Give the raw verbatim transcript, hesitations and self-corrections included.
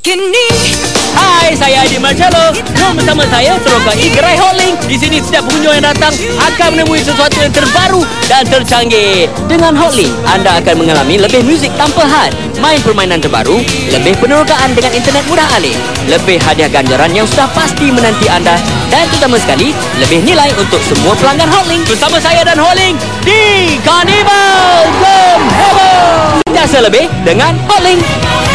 Kini Hai, saya Adi Marcello. Jom bersama saya terokai gerai Hotlink. Di sini setiap pengunjung yang datang akan menemui sesuatu yang terbaru dan tercanggih. Dengan Hotlink, anda akan mengalami lebih muzik tanpa had, main permainan terbaru, lebih penerokaan dengan internet mudah alih, lebih hadiah ganjaran yang sudah pasti menanti anda, dan terutama sekali, lebih nilai untuk semua pelanggan Hotlink. Bersama saya dan Hotlink di Carnival. Jom heboh! Jasa lebih dengan Hotlink.